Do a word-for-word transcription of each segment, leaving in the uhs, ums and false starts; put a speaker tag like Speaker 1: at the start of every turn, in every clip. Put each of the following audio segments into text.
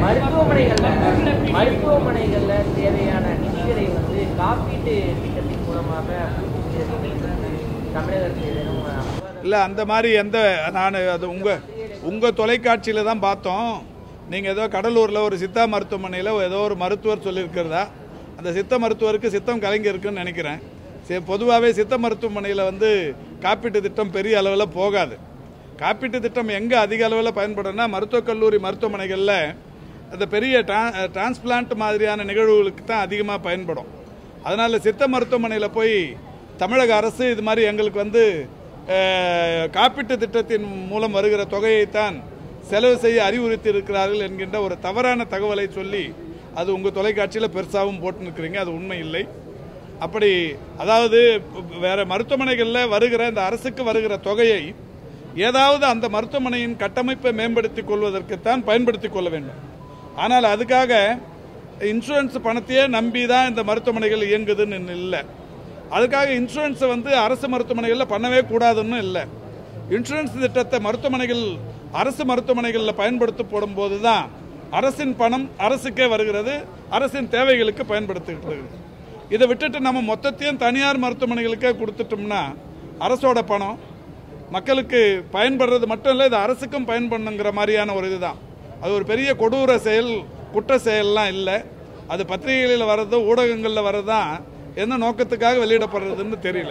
Speaker 1: மருத்துவமனைகள்ல மருத்துவமனைகள்ல தேவையான நிதிகளை வந்து காப்பீட்டு திட்டத்தின் மூலமாக தமிழகத்தில்
Speaker 2: இல்லை அந்த மாதிரி எந்த நான் அது உங்கள் உங்கள் தொலைக்காட்சியில் தான் பார்த்தோம். நீங்கள் ஏதோ கடலூரில் ஒரு சித்தா மருத்துவமனையில் ஏதோ ஒரு மருத்துவர் சொல்லியிருக்கிறதா, அந்த சித்த மருத்துவருக்கு சித்தம் கலங்கி இருக்குன்னு நினைக்கிறேன். சரி, பொதுவாகவே சித்த மருத்துவமனையில் வந்து காப்பீட்டு திட்டம் பெரிய அளவில் போகாது. காப்பீட்டு திட்டம் எங்கே அதிக அளவில் பயன்படும்னா மருத்துவக் கல்லூரி மருத்துவமனைகளில் அந்த பெரிய டிரான்ஸ்பிளான்ட் மாதிரியான நிகழ்வுகளுக்கு தான் அதிகமாக பயன்படும். அதனால் சித்த மருத்துவமனையில் போய் தமிழக அரசு இது மாதிரி எங்களுக்கு வந்து காப்பீட்டு திட்டத்தின் மூலம் வருகிற தொகையைத்தான் செலவு செய்ய அறிவுறுத்தி இருக்கிறார்கள் என்கின்ற ஒரு தவறான தகவலை சொல்லி அது உங்கள் தொலைக்காட்சியில் பெருசாகவும் போட்டு நிற்கிறீங்க. அது உண்மை இல்லை. அப்படி அதாவது வேற மருத்துவமனைகளில் வருகிற இந்த அரசுக்கு வருகிற தொகையை ஏதாவது அந்த மருத்துவமனையின் கட்டமைப்பை மேம்படுத்திக் கொள்வதற்குத்தான் பயன்படுத்திக் கொள்ள வேண்டும். ஆனால் அதுக்காக இன்சூரன்ஸ் பணத்தையே நம்பி தான் இந்த மருத்துவமனைகள் இயங்குதுன்னு இல்லை. அதுக்காக இன்சூரன்ஸை வந்து அரசு மருத்துவமனைகளில் பண்ணவே கூடாதுன்னு இல்லை. இன்சூரன்ஸ் திட்டத்தை மருத்துவமனைகள் அரசு மருத்துவமனைகளில் பயன்படுத்த போடும்போது தான் அரசின் பணம் அரசுக்கே வருகிறது, அரசின் தேவைகளுக்கு பயன்படுத்திக்கிறது. இதை விட்டுட்டு நம்ம மொத்தத்தையும் தனியார் மருத்துவமனைகளுக்கே கொடுத்துட்டோம்னா அரசோட பணம் மக்களுக்கு பயன்படுறது மட்டும் இல்லை, இது அரசுக்கும் பயன்படணுங்கிற மாதிரியான ஒரு இதுதான். அது ஒரு பெரிய கொடூர செயல், குற்ற செயல்லாம் இல்லை. அது பத்திரிகைகளில் வர்றது, ஊடகங்களில் வர்றது தான் என்ன நோக்கத்துக்காக வெளியிடப்படுறதுன்னு தெரியல.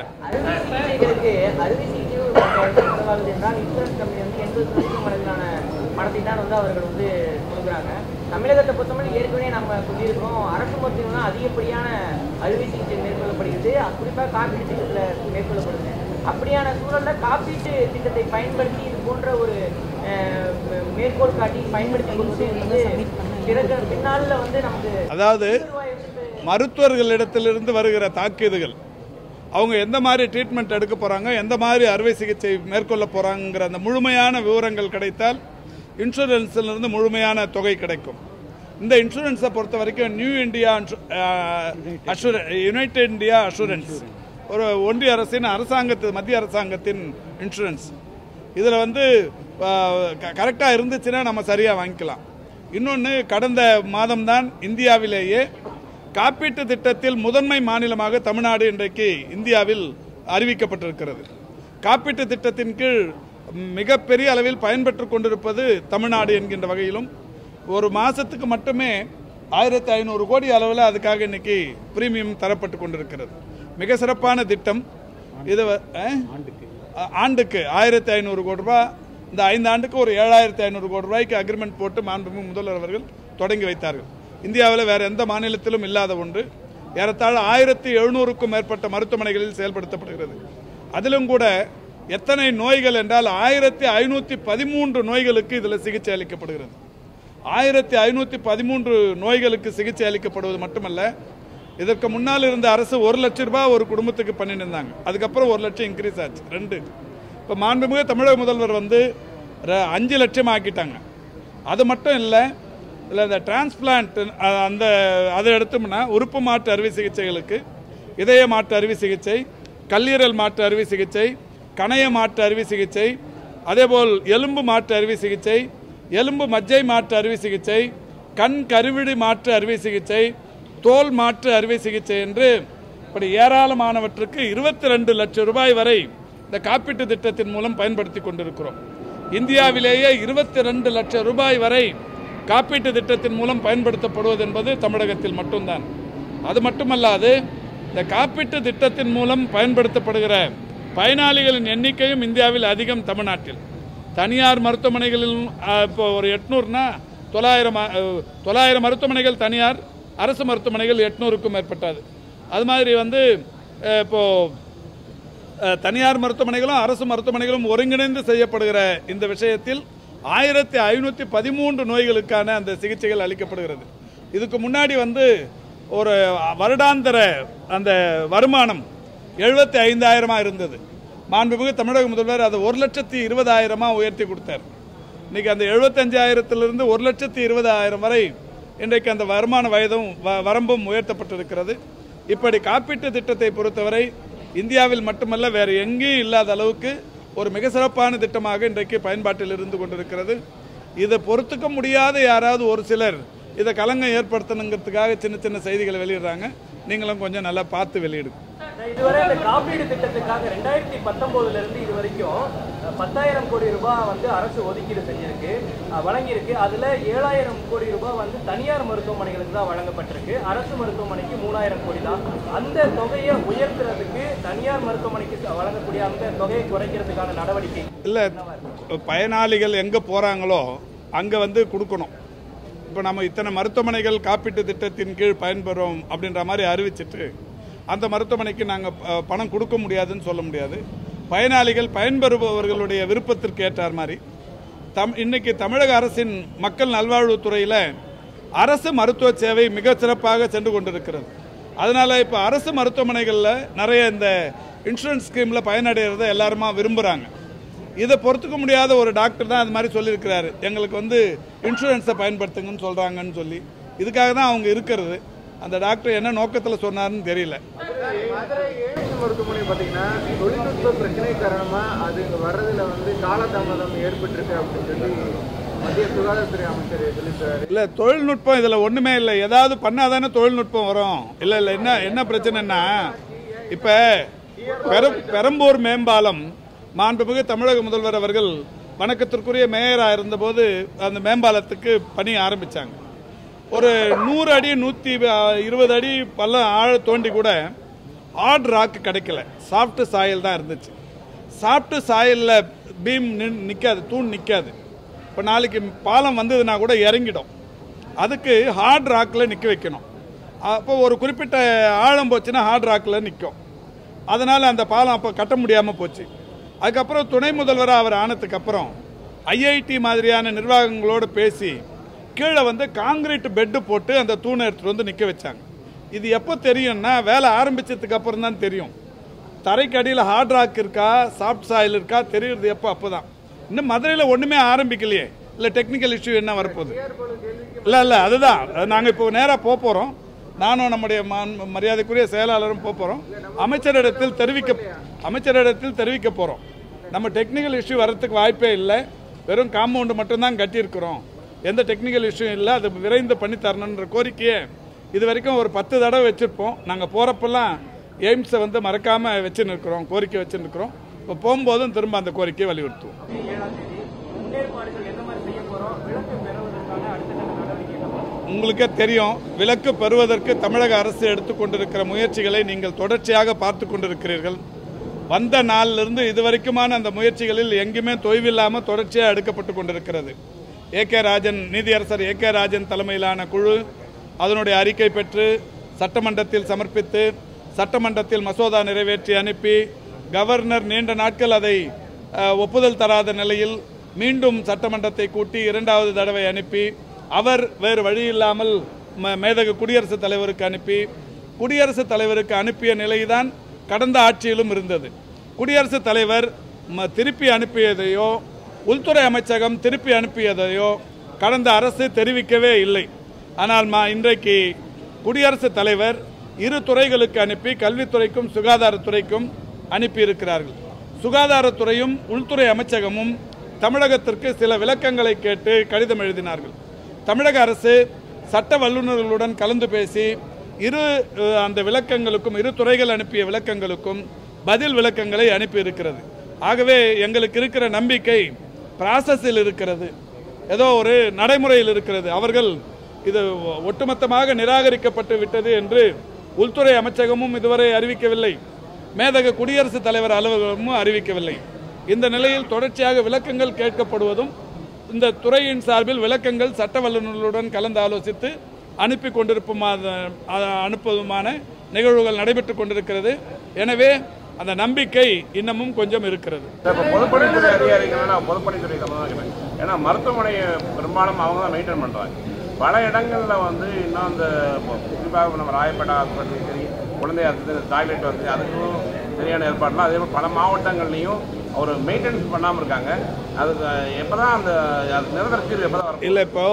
Speaker 1: பணத்தை தான் வந்து அவர்கள் வந்து கொடுக்குறாங்க. தமிழகத்தை பொறுத்தவரை ஏற்கனவே நம்ம சொல்லியிருக்கோம், அரசு மருத்துவம் தான் அதிகப்படியான அறுவை சிகிச்சை மேற்கொள்ளப்படுகிறது, குறிப்பாக காப்பீட்டு திட்டத்தில் மேற்கொள்ளப்படுது. அப்படியான சூழலில் காப்பீட்டு திட்டத்தை பயன்படுத்தி இது போன்ற ஒரு மேற்கோள் காட்டி பயன்படுத்தி கொள்வது பின்னால வந்து நமக்கு
Speaker 2: அதாவது மருத்துவர்களிடத்திலிருந்து வருகிற தாக்கீதுகள், அவங்க எந்த மாதிரி ட்ரீட்மெண்ட் எடுக்க போறாங்க, எந்த மாதிரி அறுவை சிகிச்சை மேற்கொள்ள போறாங்கிற அந்த முழுமையான விவரங்கள் கிடைத்தால் இன்சூரன்ஸ்ல இருந்து முழுமையான தொகை கிடைக்கும். இந்த இன்சூரன்ஸை பொறுத்த வரைக்கும் new India united India assurance ஒரு ஒன்றிய அரசின் அரசாங்கத்தின் மத்திய அரசாங்கத்தின் இன்சூரன்ஸ். இதில் வந்து கரெக்டாக இருந்துச்சுன்னா நம்ம சரியாக வாங்கிக்கலாம். இன்னொன்று, கடந்த மாதம்தான் இந்தியாவிலேயே காப்பீட்டு திட்டத்தில் முதன்மை மாநிலமாக தமிழ்நாடு இன்றைக்கு இந்தியாவில் அறிவிக்கப்பட்டிருக்கிறது. காப்பீட்டு திட்டத்தின் கீழ் மிகப்பெரிய அளவில் பயன்பெற்றுக் கொண்டிருப்பது தமிழ்நாடு என்கின்ற வகையிலும் ஒரு மாசத்துக்கு மட்டுமே ஆயிரத்தி ஐநூறு கோடி அளவில் அதுக்காக இன்னைக்கு பிரீமியம் தரப்பட்டு கொண்டிருக்கிறது. மிக சிறப்பான திட்டம் இது. ஆண்டுக்கு ஆயிரத்தி ஐநூறு கோடி ரூபாய், இந்த ஐந்து ஆண்டுக்கு ஒரு ஏழாயிரத்தி ஐநூறு கோடி ரூபாய்க்கு அக்ரிமெண்ட் போட்டு மாண்புமிகு முதல்வர் அவர்கள் தொடங்கி வைத்தார்கள். இந்தியாவில் வேற எந்த மாநிலத்திலும் இல்லாத ஒன்று. ஏறத்தாழ ஆயிரத்தி எழுநூறுக்கும் மேற்பட்ட மருத்துவமனைகளில் செயல்படுத்தப்படுகிறது. அதிலும் கூட எத்தனை நோய்கள் என்றால் ஆயிரத்தி ஐநூத்தி பதிமூன்று நோய்களுக்கு இதில் சிகிச்சை அளிக்கப்படுகிறது. ஆயிரத்தி ஐநூத்தி பதிமூன்று நோய்களுக்கு சிகிச்சை அளிக்கப்படுவது மட்டுமல்ல, இதற்கு முன்னால் இருந்த அரசு ஒரு லட்சம் ரூபாய் ஒரு குடும்பத்துக்கு பண்ணிட்டு இருந்தாங்க. அதுக்கப்புறம் ஒரு லட்சம் இன்க்ரீஸ் ஆச்சு, ரெண்டு. இப்போ மாண்புமிகு தமிழக முதல்வர் வந்து அஞ்சு லட்சம் ஆக்கிட்டாங்க. அது மட்டும் இல்லை, இல்லை இந்த டிரான்ஸ்பிளான்ட் அந்த அதை எடுத்தோம்னா உறுப்பு மாற்று அறுவை சிகிச்சைகளுக்கு இதய மாற்று அறுவை சிகிச்சை, கல்லீரல் மாற்று அறுவை சிகிச்சை, கணைய மாற்று அறுவை சிகிச்சை, அதேபோல் எலும்பு மாற்று அறுவை சிகிச்சை, எலும்பு மஜ்ஜை மாற்று அறுவை சிகிச்சை, கண் கருவிழி மாற்று அறுவை சிகிச்சை, தோல் மாற்று அறுவை சிகிச்சை என்று இப்படி ஏராளமானவற்றுக்கு இருபத்தி ரெண்டு லட்சம் ரூபாய் வரை இந்த காப்பீட்டு திட்டத்தின் மூலம் பயன்படுத்தி கொண்டிருக்கிறோம். இந்தியாவிலேயே இருபத்தி ரெண்டு லட்சம் ரூபாய் வரை காப்பீட்டு திட்டத்தின் மூலம் பயன்படுத்தப்படுவது என்பது தமிழகத்தில் மட்டும்தான். அது மட்டுமல்லாது இந்த காப்பீட்டு திட்டத்தின் மூலம் பயன்படுத்தப்படுகிற பயனாளிகளின் எண்ணிக்கையும் இந்தியாவில் அதிகம். தமிழ்நாட்டில் தனியார் மருத்துவமனைகளில் இப்போ ஒரு எட்நூறுனா தொள்ளாயிரம் தொள்ளாயிரம் மருத்துவமனைகள் தனியார், அரசு மருத்துவமனைகள் எட்நூறுக்கும் மேற்பட்டது. அது மாதிரி வந்து இப்போ தனியார் மருத்துவமனைகளும் அரசு மருத்துவமனைகளும் ஒருங்கிணைந்து செய்யப்படுகிற இந்த விஷயத்தில் ஆயிரத்தி ஐநூற்றி பதிமூன்று நோய்களுக்கான அந்த சிகிச்சைகள் அளிக்கப்படுகிறது. இதுக்கு முன்னாடி வந்து ஒரு வருடாந்திர அந்த வருமானம் எழுபத்தி ஐந்தாயிரமா இருந்தது. மாண்புமிகு தமிழக முதல்வர் அதை ஒரு லட்சத்தி இருபதாயிரமா உயர்த்தி கொடுத்தார். இன்னைக்கு அந்த எழுபத்தஞ்சாயிரத்திலிருந்து ஒரு லட்சத்தி இருபதாயிரம் வரை இன்றைக்கு அந்த வருமான வயதும் வரம்பும் உயர்த்தப்பட்டிருக்கிறது. இப்படி காப்பீட்டு திட்டத்தை பொறுத்தவரை இந்தியாவில் மட்டுமல்ல வேறு எங்கேயும் இல்லாத அளவுக்கு ஒரு மிக சிறப்பான திட்டமாக இன்றைக்கு பயன்பாட்டில் இருந்து கொண்டிருக்கிறது. இதை பொறுத்துக்க முடியாத யாராவது ஒரு சிலர் இதை கலங்கம் ஏற்படுத்தணுங்கிறதுக்காக சின்ன சின்ன செய்திகளை வெளியிடுறாங்க. நீங்களும் கொஞ்சம் நல்லா பார்த்து வெளியிடுங்க.
Speaker 3: இதுவரை இந்த காப்பீடு திட்டத்துக்காக ரெண்டாயிரத்தி பத்தொன்பதுல இருந்து இது வரைக்கும் பத்தாயிரம் கோடி ரூபாய் வந்து அரசு ஒதுக்கீடு செஞ்சிருக்கு, வழங்கியிருக்கு. அதுல ஏழாயிரம் கோடி ரூபாய் வந்து தனியார் மருத்துவமனைகளுக்கு தான் வழங்கப்பட்டிருக்கு. அரசு மருத்துவமனைக்கு மூணாயிரம் கோடி தான். அந்த தொகையை உயர்த்துறதுக்கு தனியார் மருத்துவமனைக்கு வழங்கக்கூடிய அந்த தொகையை குறைக்கிறதுக்கான நடவடிக்கை
Speaker 2: இல்ல. பயனாளிகள் எங்க போறாங்களோ அங்க வந்து கொடுக்கணும். இப்போ நம்ம இத்தனை மருத்துவமனைகள் காப்பீட்டு திட்டத்தின் கீழ் பயன்பெறும் அப்படின்ற மாதிரி அறிவிச்சிட்டு அந்த மருத்துவமனைக்கு நாங்கள் பணம் கொடுக்க முடியாதுன்னு சொல்ல முடியாது. பயனாளிகள் பயன்பெறுபவர்களுடைய விருப்பத்திற்கு ஏற்றார் மாதிரி தம் இன்னைக்கு தமிழக அரசின் மக்கள் நல்வாழ்வுத்துறையில் அரசு மருத்துவ சேவை மிக சிறப்பாக சென்று கொண்டிருக்கிறது. அதனால இப்போ அரசு மருத்துவமனைகளில் நிறைய இந்த இன்சூரன்ஸ் ஸ்கீமில் பயனடைகிறத எல்லாருமா விரும்புகிறாங்க. இதை பொறுத்துக்க முடியாத ஒரு டாக்டர் தான் அது மாதிரி சொல்லியிருக்கிறாரு, எங்களுக்கு வந்து இன்சூரன்ஸை பயன்படுத்துங்கன்னு சொல்கிறாங்கன்னு சொல்லி. இதுக்காக தான் அவங்க இருக்கிறது. அந்த டாக்டர் என்ன நோக்கத்தில் சொன்னார்னு தெரியல.
Speaker 4: மருத்துவமனை பார்த்தீங்கன்னா தொழில்நுட்ப பிரச்சனை காரணமாக அது இங்கே வர்றதுல வந்து காலதாமதம் ஏற்பட்டிருக்கு அப்படின்னு சொல்லி மத்திய சுகாதாரத்துறை அமைச்சர் சொல்லியிருக்காரு.
Speaker 2: இல்லை, தொழில்நுட்பம் இதில் ஒன்றுமே இல்லை. ஏதாவது பண்ணாதானே தொழில்நுட்பம் வரும். இல்லை இல்லை என்ன என்ன பிரச்சனைன்னா, இப்போ பெரம்பூர் மேம்பாலம் மாண்புமிகு தமிழக முதல்வர் அவர்கள் வணக்கத்திற்குரிய மேயராக இருந்தபோது அந்த மேம்பாலத்துக்கு பணி ஆரம்பித்தாங்க. ஒரு நூறு அடி நூற்றி இருபது அடி பள்ளம் ஆழ தோண்டி கூட ஹார்ட் ராக் கிடைக்கல, சாஃப்ட் சாயல் தான் இருந்துச்சு. சாஃப்ட் சாயலில் பீம் நிற்காது, தூண் நிற்காது. இப்போ நாளைக்கு பாலம் வந்ததுன்னா கூட இறங்கிடும். அதுக்கு ஹார்ட் ராக்கில் நிற்க வைக்கணும். அப்போ ஒரு குறிப்பிட்ட ஆழம் போச்சுன்னா ஹார்ட் ராக்கில் நிற்கும். அதனால் அந்த பாலம் அப்போ கட்ட முடியாமல் போச்சு. அதுக்கப்புறம் துணை முதல்வராக அவர் ஆனதுக்கு அப்புறம் ஐஐடி மாதிரியான நிர்வாகங்களோடு பேசி கீழே வந்து காங்கிரீட் பெட்டு போட்டு அந்த தூணை எடுத்துகிட்டு வந்து நிற்க வச்சாங்க. இது எப்போ தெரியும்னா வேலை ஆரம்பித்ததுக்கு அப்புறம் தான் தெரியும். தரைக்கு அடியில் ஹார்ட் ராக் இருக்கா சாஃப்ட் சாயில் இருக்கா தெரியுறது எப்போ? அப்போ தான். இன்னும் மதுரையில் ஒன்றுமே ஆரம்பிக்கலையே. இல்லை டெக்னிக்கல் இஷ்யூ என்ன வரப்போகுது? இல்லை இல்லை அதுதான் நாங்கள் இப்போ நேராக போக போகிறோம். நானும் நம்முடைய மரியாதைக்குரிய செயலாளரும் போக போகிறோம். அமைச்சரிடத்தில் தெரிவிக்க அமைச்சரிடத்தில் தெரிவிக்க போகிறோம். நம்ம டெக்னிக்கல் இஷ்யூ வர்றதுக்கு வாய்ப்பே இல்லை. வெறும் காம்பவுண்டு மட்டும்தான் கட்டியிருக்கிறோம். எந்த டெக்னிக்கல் இஷ்யூ இல்லை. அது விரைந்து பண்ணி தரணுன்ற கோரிக்கையை இது வரைக்கும் ஒரு பத்து தடவை வச்சுருப்போம். நாங்கள் போகிறப்பெல்லாம் எய்ம்ஸை வந்து மறக்காமல் வச்சுன்னு இருக்கிறோம், கோரிக்கை வச்சுன்னு இருக்கிறோம். இப்போ போகும்போதும் திரும்ப அந்த கோரிக்கையை வலியுறுத்துவோம். உங்களுக்கே தெரியும், விலக்கு பெறுவதற்கு தமிழக அரசு எடுத்துக்கொண்டிருக்கிற முயற்சிகளை நீங்கள் தொடர்ச்சியாக பார்த்து கொண்டிருக்கிறீர்கள். வந்த நாளிலிருந்து இதுவரைக்குமான அந்த முயற்சிகளில் எங்குமே தொய்வில்லாமல் தொடர்ச்சியாக எடுக்கப்பட்டு கொண்டிருக்கிறது. ஏ கே ராஜன் நீதியரசர் ஏ கே ராஜன் தலைமையிலான குழு அதனுடைய அறிக்கை பெற்று சட்டமன்றத்தில் சமர்ப்பித்து சட்டமன்றத்தில் மசோதா நிறைவேற்றி அனுப்பி கவர்னர் நீண்ட நாட்கள் அதை ஒப்புதல் தராத நிலையில் மீண்டும் சட்டமன்றத்தை கூட்டி இரண்டாவது தடவை அனுப்பி அவர் வேறு வழியில்லாமல் மேதகு குடியரசுத் தலைவருக்கு அனுப்பி குடியரசுத் தலைவருக்கு அனுப்பிய நிலைதான் கடந்த ஆட்சியிலும் இருந்தது. குடியரசுத் தலைவர் திருப்பி அனுப்பியதையோ உள்துறை அமைச்சகம் திருப்பி அனுப்பியதையோ கடந்த அரசு தெரிவிக்கவே இல்லை. ஆனால் இன்றைக்கு குடியரசுத் தலைவர் இரு துறைகளுக்கு அனுப்பி கல்வித்துறைக்கும் சுகாதாரத்துறைக்கும் அனுப்பியிருக்கிறார்கள். சுகாதாரத்துறையும் உள்துறை அமைச்சகமும் தமிழகத்திற்கு சில விளக்கங்களை கேட்டு கடிதம் எழுதினார்கள். தமிழக அரசு சட்ட வல்லுநர்களுடன் கலந்து பேசி இரு அந்த விளக்கங்களுக்கும் இரு துறைகள் அனுப்பிய விளக்கங்களுக்கும் பதில் விளக்கங்களை அனுப்பியிருக்கிறது. ஆகவே எங்களுக்கு இருக்கிற நம்பிக்கை ப்ராசஸில் இருக்கிறது, ஏதோ ஒரு நடைமுறையில் இருக்கிறது. அவர்கள் இது ஒட்டுமொத்தமாக நிராகரிக்கப்பட்டு விட்டது என்று உள்துறை அமைச்சகமும் இதுவரை அறிவிக்கவில்லை, மேதக குடியரசுத் தலைவர் அலுவலகமும் அறிவிக்கவில்லை. இந்த நிலையில் தொடர்ச்சியாக விளக்கங்கள் கேட்கப்படுவதும் இந்த துறையின் சார்பில் விளக்கங்கள் சட்ட வல்லுநர்களுடன் கலந்து ஆலோசித்து அனுப்பி கொண்டிருப்புமா அனுப்புவதுமான நிகழ்வுகள் நடைபெற்றுக் கொண்டிருக்கிறது. எனவே அந்த நம்பிக்கை இன்னமும் கொஞ்சம் இருக்கிறது.
Speaker 5: பொதுப்பணித்துறை அதிகாரிகள் பொதுப்பணித்துறை சம்பந்தம், ஏன்னா மருத்துவமனையை பெரும்பாலும் அவங்க தான் மெயின்டைன் பண்ணுறாங்க. பல இடங்களில் வந்து இன்னும் அந்த குறிப்பாக நம்ம ராயப்பேட்டை ஹாஸ்பிட்டல் சரி, குழந்தை ஆஸ்பத்திரி டாய்லெட் வந்து அதுக்கும் சரியான ஏற்பாடுலாம் அதே மாதிரி பல மாவட்டங்கள்லையும் ஒரு மெயின்டெனன்ஸ் பண்ணாமல் இருக்காங்க. அதுக்கு எப்போ தான் அந்த நிரந்தர தீர்வு எப்போ தான் வரும்?
Speaker 2: இல்லை, இப்போ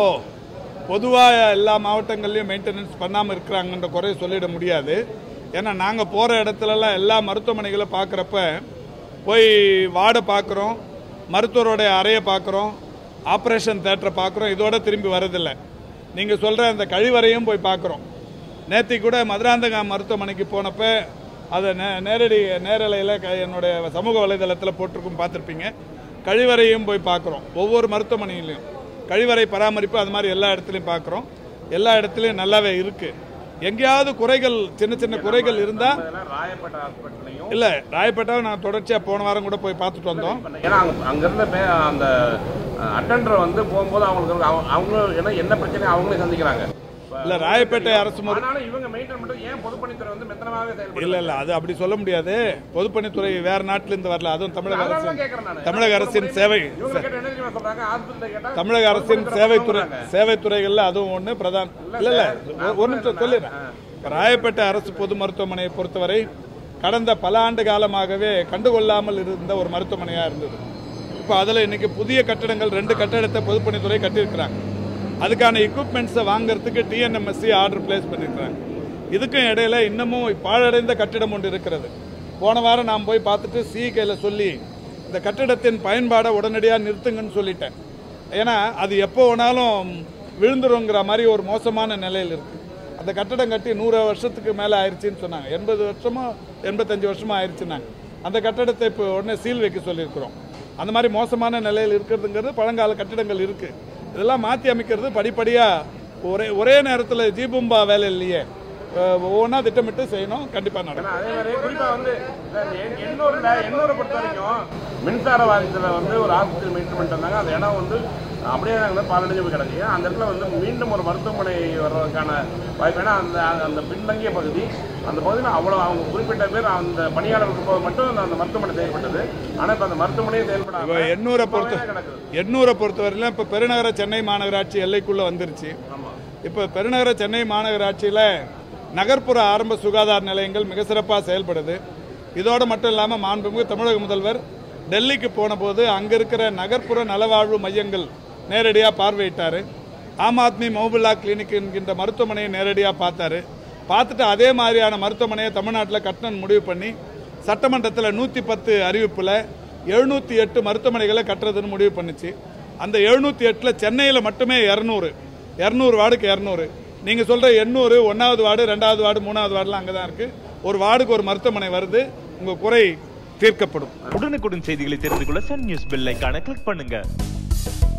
Speaker 2: பொதுவாக எல்லா மாவட்டங்கள்லையும் மெயின்டெனன்ஸ் பண்ணாமல் இருக்கிறாங்கன்ற குறைய சொல்லிட முடியாது. ஏன்னா நாங்கள் போகிற இடத்துலலாம் எல்லா மருத்துவமனைகளை பார்க்குறப்ப போய் வார்டை பார்க்குறோம், மருத்துவருடைய அறையை பார்க்குறோம், ஆப்ரேஷன் தேட்டரை பார்க்குறோம், இதோட திரும்பி வரதில்லை. நீங்கள் சொல்கிற அந்த கழிவறையும் போய் பார்க்குறோம். நேற்று கூட மதுராந்தகம் மருத்துவமனைக்கு போனப்போ அதை நே நேரடி நேரலையில் க என்னுடைய சமூக வலைதளத்தில் போட்டிருக்கும், பார்த்துருப்பீங்க. கழிவறையும் போய் பார்க்குறோம். ஒவ்வொரு மருத்துவமனையிலையும் கழிவறை பராமரிப்பு அது மாதிரி எல்லா இடத்துலையும் பார்க்குறோம். எல்லா இடத்துலையும் நல்லாவே இருக்குது. எங்கேயாவது குறைகள், சின்ன சின்ன குறைகள் இருந்தால் இல்லை, ராயப்பேட்டாவை நான் தொடர்ச்சியாக போன வாரம் கூட போய் பார்த்துட்டு வந்தோம்.
Speaker 5: ஏன்னா அங்கிருந்த அந்த அட்டெண்டர் வந்து போகும்போது அவங்களுக்கு அவங்க ஏன்னா என்ன பிரச்சனை அவங்களே சந்திக்கிறாங்க.
Speaker 2: இல்ல ராயப்பேட்டை அரசு
Speaker 5: இவங்க மெயின்டைன் பண்றது ஏன் பொதுப்பணித்துறை வந்து மெத்தனமாவே செயல்படுது?
Speaker 2: இல்ல இல்ல அது அப்படி சொல்ல முடியாது. பொதுப்பணித்துறை வேற நாட்டில இருந்து வரல. அதுவும் தமிழக அரசு தமிழக அரசின் சேவை தமிழக அரசின் சேவைத்துறை சேவைத்துறைகள்ல அதுவும் ஒண்ணு பிரதான். இல்ல இல்ல ஒரு நிமிஷம் சொல்லிடுறேன். ராயப்பேட்டை அரசு பொது மருத்துவமனையை பொறுத்தவரை கடந்த பல ஆண்டு காலமாகவே கண்டுகொள்ளாமல் இருந்த ஒரு மருத்துவமனையா இருந்தது. இப்போ அதுல இன்னைக்கு புதிய கட்டடங்கள் ரெண்டு கட்டடத்தை பொதுப்பணித்துறை கட்டியிருக்கிறாங்க. அதுக்கான எக்யூப்மெண்ட்ஸை வாங்குறதுக்கு டிஎன்எம்எஸ்சி ஆர்டர் பிளேஸ் பண்ணியிருக்கிறாங்க. இதுக்கும் இடையில இன்னமும் பாழடைந்த கட்டிடம் ஒன்று இருக்கிறது. போன வாரம் நான் போய் பார்த்துட்டு சிஇகையில் சொல்லி இந்த கட்டிடத்தின் பயன்பாடை உடனடியாக நிறுத்துங்கன்னு சொல்லிட்டேன். ஏன்னா அது எப்போ வேணாலும் விழுந்துருங்கிற மாதிரி ஒரு மோசமான நிலையில் இருக்கு. அந்த கட்டடம் கட்டி நூறு வருஷத்துக்கு மேலே ஆயிடுச்சுன்னு சொன்னாங்க. எண்பது வருஷமோ எண்பத்தஞ்சு வருஷமா ஆயிடுச்சுன்னாங்க. அந்த கட்டடத்தை இப்போ உடனே சீல் வைக்க சொல்லியிருக்கிறோம். அந்த மாதிரி மோசமான நிலையில் இருக்கிறதுங்கிறது பழங்கால கட்டிடங்கள் இருக்கு. இதெல்லாம் மாற்றி அமைக்கிறது படிப்படியாக ஒரே ஒரே நேரத்தில் ஜீபூம்பா வேலை இல்லையே, ஒவ்வொன்றா திட்டமிட்டு செய்யணும். கண்டிப்பாக நடக்கும்.
Speaker 5: அதே மாதிரி குறிப்பாக வந்து எண்ணூரில் எண்ணூரை பொறுத்த வரைக்கும் மின்சார வாரியத்தில் வந்து ஒரு ஆஸ்பத்திரி மெயின்டைன் பண்ணிட்டு வந்தாங்க. அந்த இடம் வந்து அப்படியே நாங்கள் பதினஞ்சு போய் கிடக்கு. அந்த இடத்துல வந்து மீண்டும் ஒரு மருத்துவமனை வர்றதுக்கான வாய்ப்பு. ஏன்னா அந்த அந்த பின்தங்கிய பகுதி, அந்த பகுதியில் அவ்வளோ அவங்க குறிப்பிட்ட பேர் அந்த பணியாளர்கள் போது மட்டும் அந்த மருத்துவமனை செயல்பட்டது. ஆனால் இப்போ அந்த மருத்துவமனையே செயல்படாது.
Speaker 2: எண்ணூரை பொறுத்த எண்ணூரை பொறுத்தவரையிலும் இப்போ பெருநகர சென்னை மாநகராட்சி எல்லைக்குள்ளே வந்துருச்சு. இப்போ பெருநகர சென்னை மாநகராட்சியில் நகர்ப்புற ஆரம்ப சுகாதார நிலையங்கள் மிக சிறப்பாக செயல்படுது. இதோடு மட்டும் இல்லாமல் மாண்புமிகு தமிழக முதல்வர் டெல்லிக்கு போன போது அங்கே இருக்கிற நகர்ப்புற நலவாழ்வு மையங்கள் நேரடியாக பார்வையிட்டார். ஆம் ஆத்மி மொபைலா கிளினிக் என்கின்ற மருத்துவமனையை நேரடியாக பார்த்தாரு. பார்த்துட்டு அதே மாதிரியான மருத்துவமனையை தமிழ்நாட்டில் கட்டணம் முடிவு பண்ணி சட்டமன்றத்தில் நூற்றி பத்து அறிவிப்பில் எழுநூற்றி எட்டு மருத்துவமனைகளை கட்டுறதுன்னு முடிவு பண்ணிச்சு. அந்த எழுநூற்றி எட்டில் சென்னையில் மட்டுமே இரநூறு இரநூறு வார்டுக்கு இரநூறு. நீங்கள் சொல்கிற எண்ணூறு ஒன்றாவது வார்டு, ரெண்டாவது வார்டு, மூணாவது வார்டுலாம் அங்கே தான் இருக்குது. ஒரு வார்டுக்கு ஒரு மருத்துவமனை வருது. உங்கள் குறை தீர்க்கப்படும்.
Speaker 6: உடனுக்குடன் செய்திகளை தெரிந்து கொள்ள சன் நியூஸ் பெல் ஐகானை கிளிக் பண்ணுங்க.